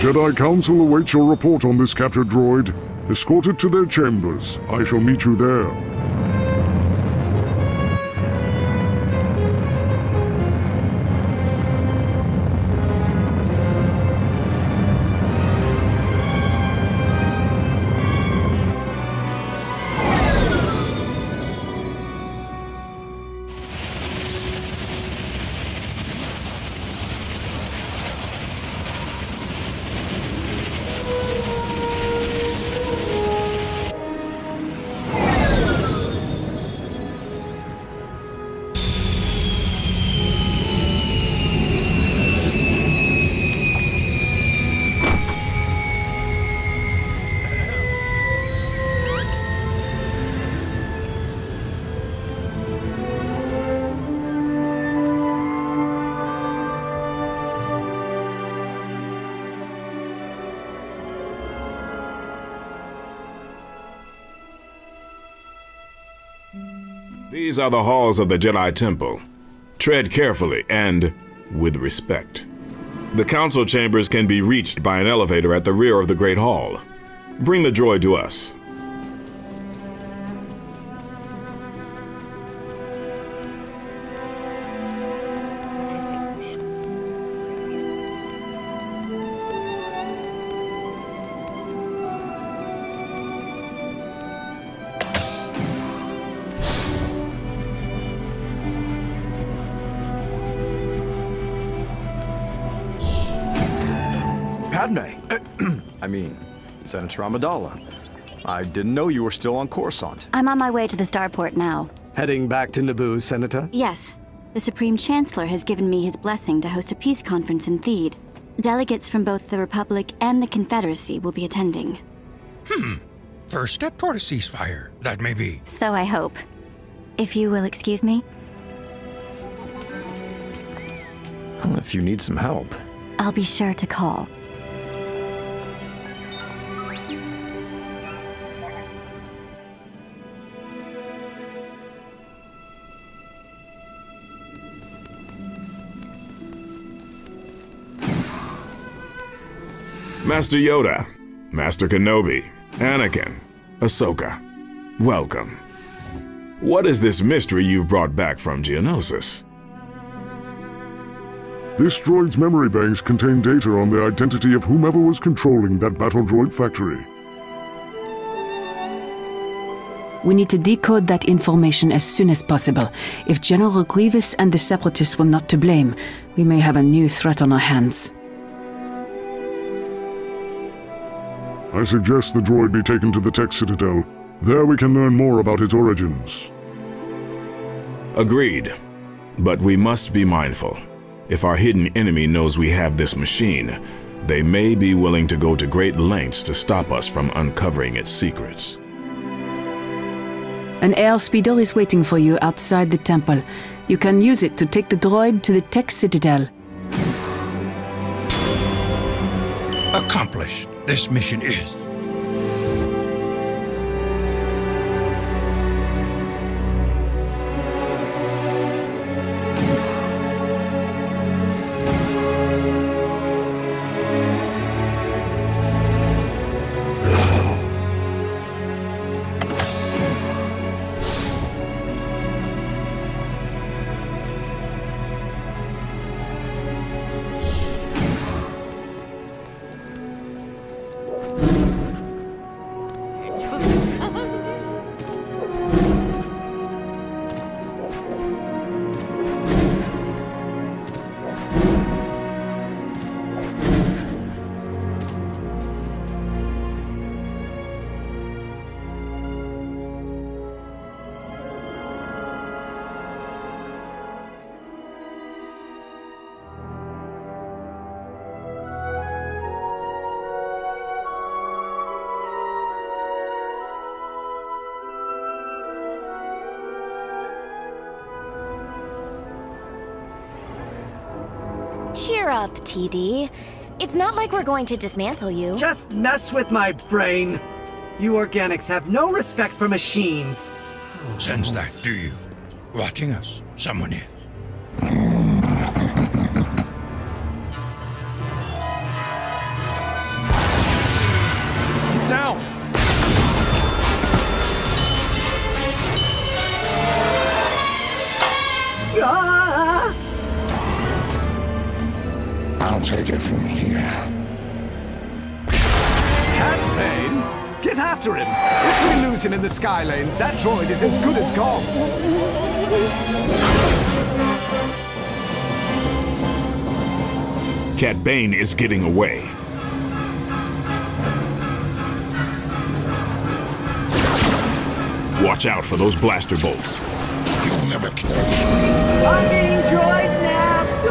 Jedi Council awaits your report on this captured droid. Escort it to their chambers. I shall meet you there. These are the halls of the Jedi Temple. Tread carefully and with respect. The council chambers can be reached by an elevator at the rear of the Great Hall. Bring the droid to us. Padme. I mean, Senator Amidala. I didn't know you were still on Coruscant. I'm on my way to the starport now. Heading back to Naboo, Senator? Yes. The Supreme Chancellor has given me his blessing to host a peace conference in Theed. Delegates from both the Republic and the Confederacy will be attending. First step toward a ceasefire, that may be. So I hope. If you will excuse me? Well, if you need some help. I'll be sure to call. Master Yoda, Master Kenobi, Anakin, Ahsoka, welcome. What is this mystery you've brought back from Geonosis? This droid's memory banks contain data on the identity of whomever was controlling that battle droid factory. We need to decode that information as soon as possible. If General Grievous and the Separatists were not to blame, we may have a new threat on our hands. I suggest the droid be taken to the Tech Citadel. There we can learn more about its origins. Agreed. But we must be mindful. If our hidden enemy knows we have this machine, they may be willing to go to great lengths to stop us from uncovering its secrets. An air speeder is waiting for you outside the temple. You can use it to take the droid to the Tech Citadel. Accomplished. This mission is. Cheer up, TD. It's not like we're going to dismantle you. Just mess with my brain. You organics have no respect for machines. Sense that, do you? Watching us, someone is. take it from here. Cad Bane? Get after him! If we lose him in the Skylanes, that droid is as good as gone. Cad Bane is getting away. Watch out for those blaster bolts. You'll never catch me. I'm being droid napped!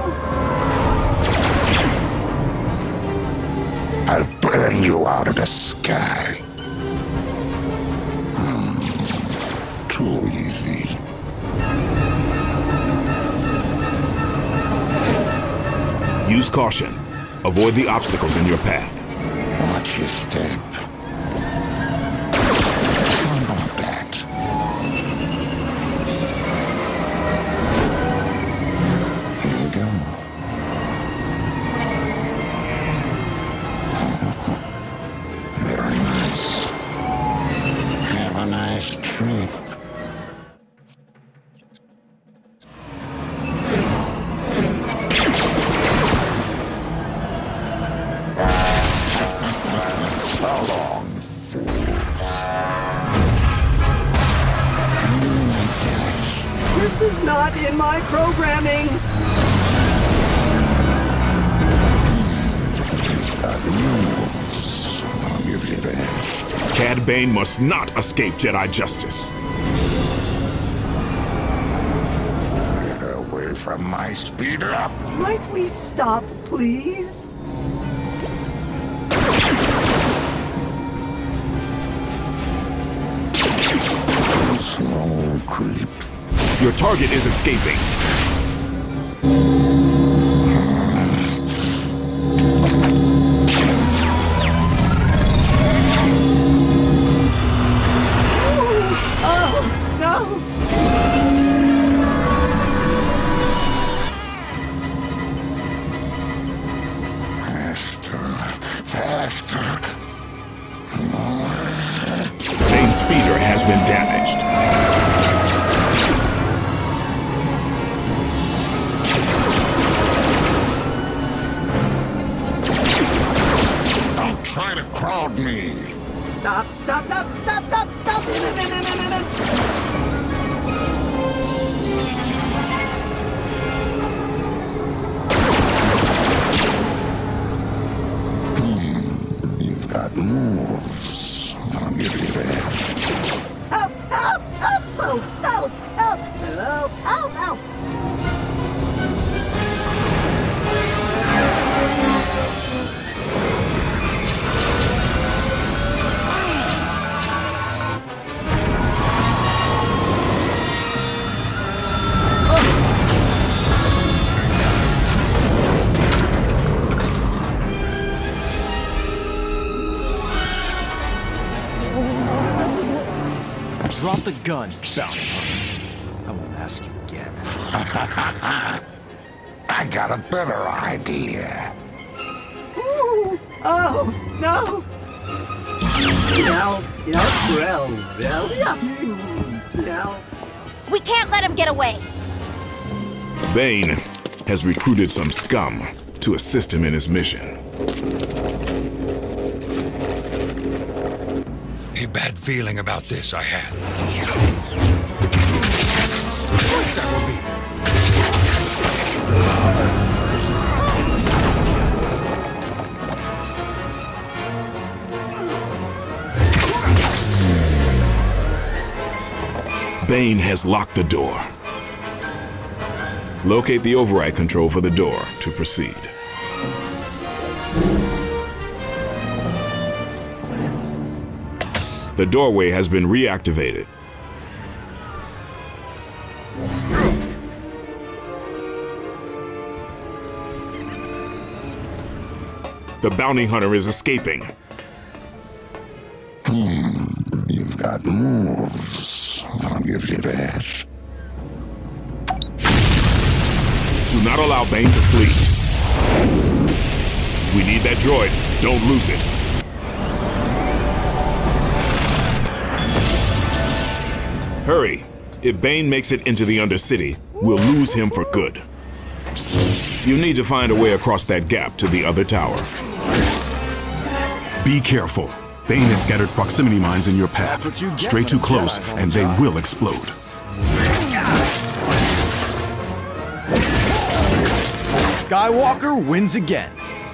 I'll burn you out of the sky. Too easy. Use caution. Avoid the obstacles in your path. Watch your step. How about that? Here we go. Very nice. Have a nice trip. So long, fools. This is not in my programming! Got moves. I'll give you that. Cad Bane must not escape Jedi justice. Get away from my speeder. Might we stop, please? Slow creep. Your target is escaping. Oh, no! Faster. Faster. Bane's speeder has been damaged. Don't try to crowd me. Stop, stop, stop, stop, stop, stop! You've got moves. I'll give you that. Help, help, help, help, help, help, help, help, help! Drop the gun, bounty hunter. I won't ask you again. I got a better idea. Ooh, oh, no! We can't let him get away. Bane has recruited some scum to assist him in his mission. A bad feeling about this I had. What that will be? Bane has locked the door. Locate the override control for the door to proceed. The doorway has been reactivated. The bounty hunter is escaping. You've got moves. I'll give you that. Do not allow Bane to flee. We need that droid. Don't lose it. Hurry. If Bane makes it into the Undercity, we'll lose him for good. You need to find a way across that gap to the other tower. Be careful. Bane has scattered proximity mines in your path. Stray too close, and they will explode. Skywalker wins again.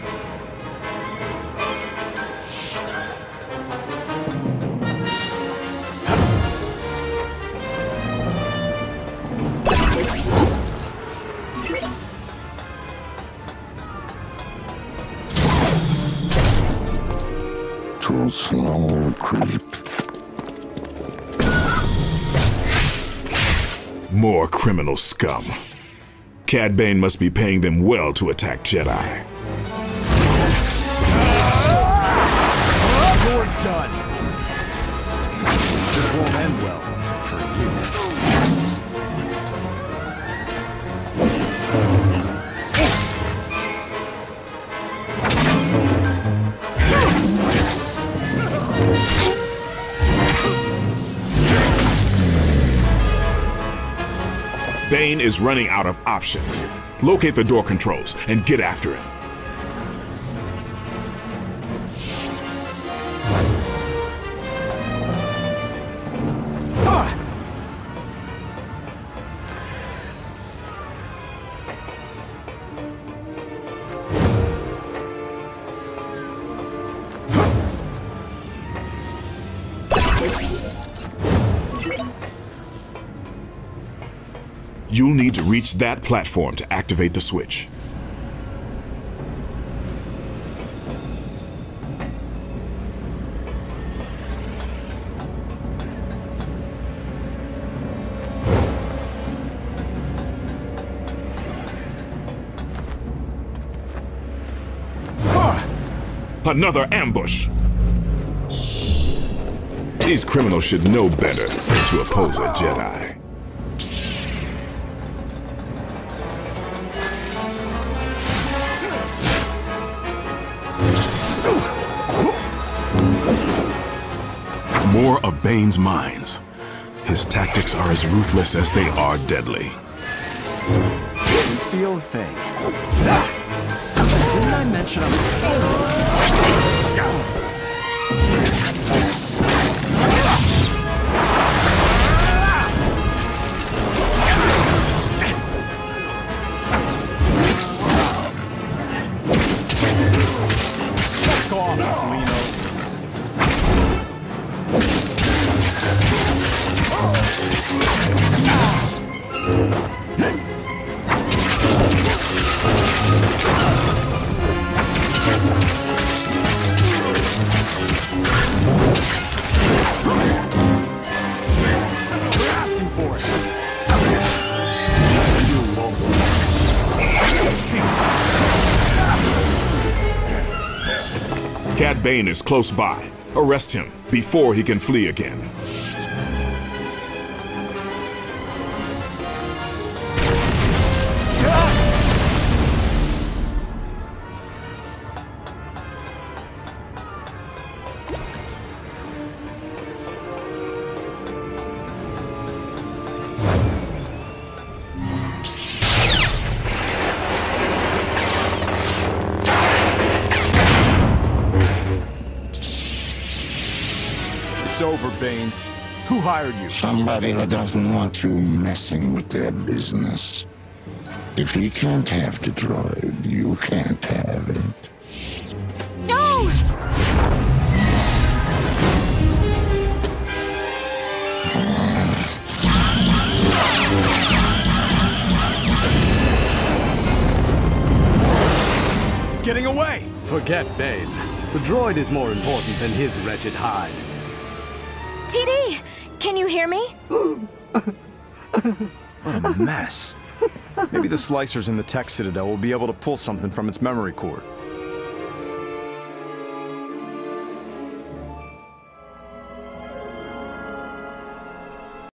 Too slow, creep. More criminal scum. Cad Bane must be paying them well to attack Jedi. You're done. This won't end well for you. Bane is running out of options. Locate the door controls and get after him. You'll need to reach that platform to activate the switch. Another ambush! These criminals should know better than to oppose a Jedi. More of Bane's mines. His tactics are as ruthless as they are deadly. Feel thing. Didn't I mention Go on, Selino. Cad Bane is close by. Arrest him before he can flee again. It's over, Bane. Who hired you? Somebody who doesn't want you messing with their business. If he can't have the droid, you can't have it. No! He's getting away! Forget Bane. The droid is more important than his wretched hide. TD! Can you hear me? What a mess. Maybe the slicers in the Tech Citadel will be able to pull something from its memory core.